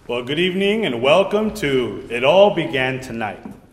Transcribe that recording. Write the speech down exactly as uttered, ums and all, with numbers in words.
Well, good evening and welcome to It All Began Tonight.